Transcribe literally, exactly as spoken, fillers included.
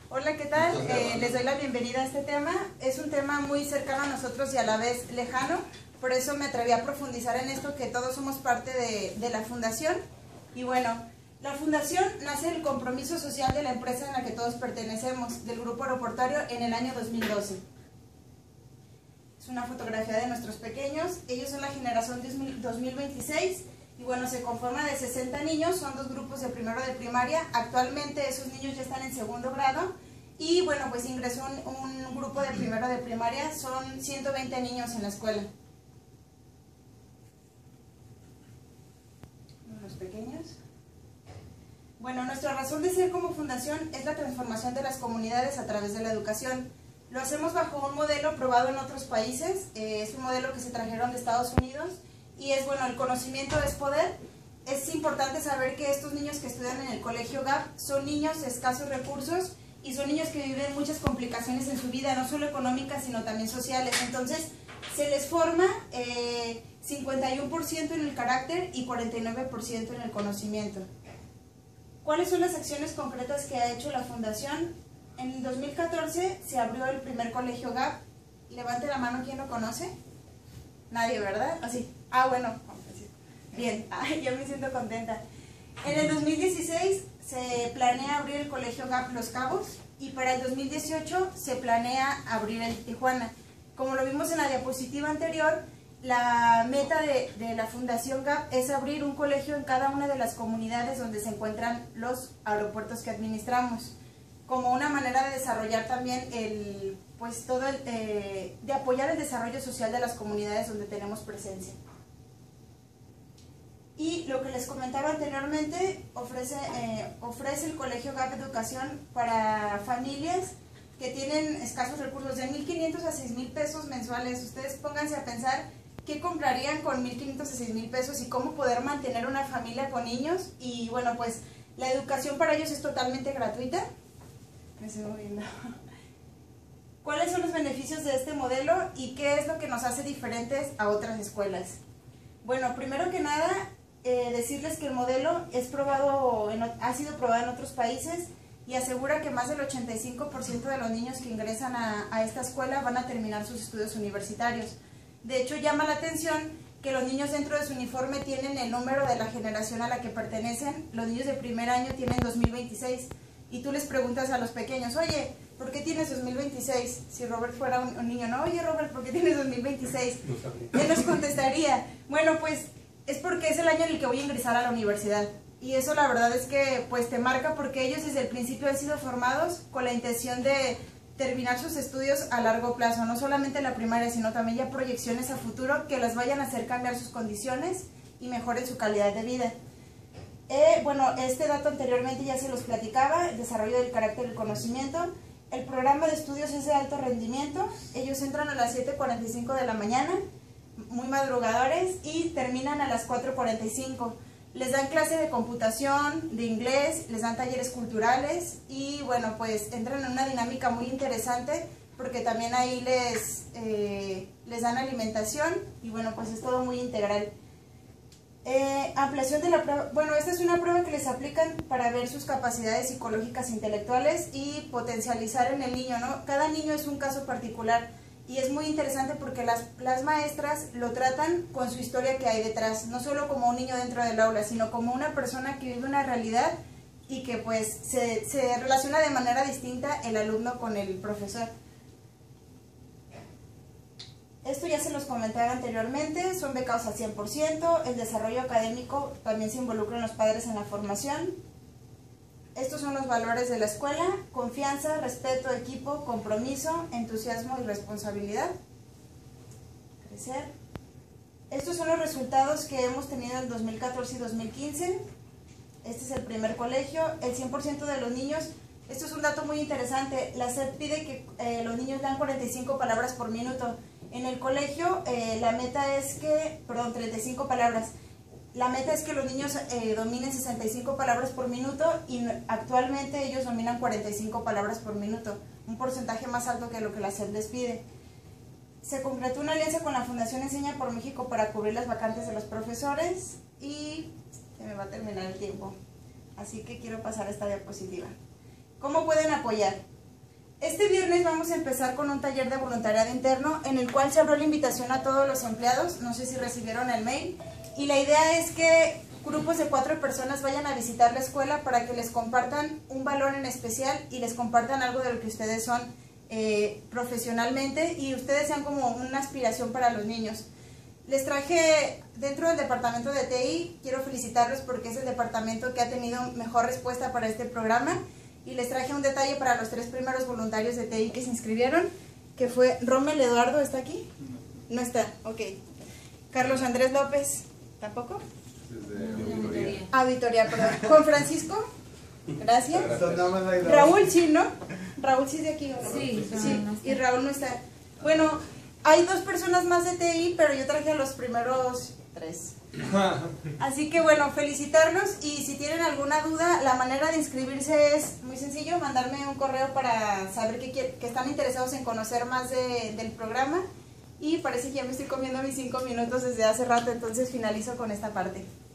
Hola, ¿qué tal? Eh, les doy la bienvenida a este tema. Es un tema muy cercano a nosotros y a la vez lejano, por eso me atreví a profundizar en esto, que todos somos parte de, de la fundación. Y bueno, la fundación nace del compromiso social de la empresa en la que todos pertenecemos, del Grupo Aeroportuario, en el año dos mil doce. Es una fotografía de nuestros pequeños. Ellos son la generación dos mil veintiséis y bueno, se conforma de sesenta niños, son dos grupos de primero de primaria. Actualmente esos niños ya están en segundo grado y bueno, pues ingresó un, un grupo de primero de primaria, son ciento veinte niños en la escuela. Los pequeños. Bueno, nuestra razón de ser como fundación es la transformación de las comunidades a través de la educación. Lo hacemos bajo un modelo probado en otros países, eh, es un modelo que se trajeron de Estados Unidos y es, bueno, el conocimiento es poder. Es importante saber que estos niños que estudian en el Colegio G A P son niños de escasos recursos y son niños que viven muchas complicaciones en su vida, no solo económicas, sino también sociales. Entonces, se les forma eh, cincuenta y uno por ciento en el carácter y cuarenta y nueve por ciento en el conocimiento. ¿Cuáles son las acciones concretas que ha hecho la Fundación? En el dos mil catorce se abrió el primer Colegio G A P. Levante la mano, ¿quién lo conoce? Nadie, ¿verdad? Así. Ah, bueno. Bien, ay, yo me siento contenta. En el dos mil dieciséis se planea abrir el Colegio G A P Los Cabos y para el dos mil dieciocho se planea abrir el Tijuana. Como lo vimos en la diapositiva anterior, la meta de, de la Fundación G A P es abrir un colegio en cada una de las comunidades donde se encuentran los aeropuertos que administramos, como una manera de desarrollar también el, pues todo el, eh, de apoyar el desarrollo social de las comunidades donde tenemos presencia. Y lo que les comentaba anteriormente, ofrece, eh, ofrece el Colegio G A P Educación para familias que tienen escasos recursos, de mil quinientos a seis mil pesos mensuales. Ustedes pónganse a pensar qué comprarían con mil quinientos a seis mil pesos y cómo poder mantener una familia con niños. Y bueno, pues la educación para ellos es totalmente gratuita. Me estoy moviendo. ¿Cuáles son los beneficios de este modelo y qué es lo que nos hace diferentes a otras escuelas? Bueno, primero que nada, eh, decirles que el modelo es probado en, ha sido probado en otros países y asegura que más del ochenta y cinco por ciento de los niños que ingresan a, a esta escuela van a terminar sus estudios universitarios. De hecho, llama la atención que los niños dentro de su uniforme tienen el número de la generación a la que pertenecen. Los niños de primer año tienen dos mil veintiséis. Y tú les preguntas a los pequeños, oye, ¿por qué tienes dos mil veintiséis? Si Robert fuera un, un niño, no, oye Robert, ¿por qué tienes dos mil veintiséis? Él nos contestaría, bueno, pues es porque es el año en el que voy a ingresar a la universidad. Y eso la verdad es que pues te marca, porque ellos desde el principio han sido formados con la intención de terminar sus estudios a largo plazo, no solamente la primaria, sino también ya proyecciones a futuro que las vayan a hacer cambiar sus condiciones y mejoren su calidad de vida. Eh, bueno, este dato anteriormente ya se los platicaba, el desarrollo del carácter del conocimiento. El programa de estudios es de alto rendimiento, ellos entran a las siete cuarenta y cinco de la mañana, muy madrugadores, y terminan a las cuatro cuarenta y cinco. Les dan clase de computación, de inglés, les dan talleres culturales y bueno, pues entran en una dinámica muy interesante porque también ahí les, eh, les dan alimentación y bueno, pues es todo muy integral. Eh, ampliación de la prueba, bueno, esta es una prueba que les aplican para ver sus capacidades psicológicas e intelectuales y potencializar en el niño, ¿no? Cada niño es un caso particular y es muy interesante porque las, las maestras lo tratan con su historia que hay detrás, no solo como un niño dentro del aula, sino como una persona que vive una realidad y que pues se, se relaciona de manera distinta el alumno con el profesor. Esto ya se los comentaba anteriormente, son becados al cien por ciento, el desarrollo académico también se involucran los padres en la formación. Estos son los valores de la escuela: confianza, respeto, equipo, compromiso, entusiasmo y responsabilidad. Crecer. Estos son los resultados que hemos tenido en dos mil catorce y dos mil quince. Este es el primer colegio, el cien por ciento de los niños. Esto es un dato muy interesante, la S E P pide que eh, los niños lean cuarenta y cinco palabras por minuto. En el colegio eh, la meta es que, perdón, treinta y cinco palabras. La meta es que los niños eh, dominen sesenta y cinco palabras por minuto y actualmente ellos dominan cuarenta y cinco palabras por minuto, un porcentaje más alto que lo que la S E P les pide. Se concretó una alianza con la Fundación Enseña por México para cubrir las vacantes de los profesores y se me va a terminar el tiempo, así que quiero pasar a esta diapositiva. ¿Cómo pueden apoyar? Este viernes vamos a empezar con un taller de voluntariado interno en el cual se abrió la invitación a todos los empleados, no sé si recibieron el mail, y la idea es que grupos de cuatro personas vayan a visitar la escuela para que les compartan un valor en especial y les compartan algo de lo que ustedes son eh, profesionalmente y ustedes sean como una aspiración para los niños. Les traje dentro del departamento de T I, quiero felicitarlos porque es el departamento que ha tenido mejor respuesta para este programa. Y les traje un detalle para los tres primeros voluntarios de T I que se inscribieron, que fue Rommel Eduardo, ¿está aquí? No está, ok. Carlos Andrés López, ¿tampoco? Auditoría. Auditoría, perdón. Juan Francisco, gracias. Raúl sí, ¿no? Raúl sí es de aquí, ¿o no? Sí, sí, y Raúl no está. Bueno, hay dos personas más de T I, pero yo traje a los primeros tres. Así que bueno, felicitarlos y si tienen alguna duda, la manera de inscribirse es muy sencillo, mandarme un correo para saber que, que están interesados en conocer más de, del programa y parece que ya me estoy comiendo mis cinco minutos desde hace rato, entonces finalizo con esta parte.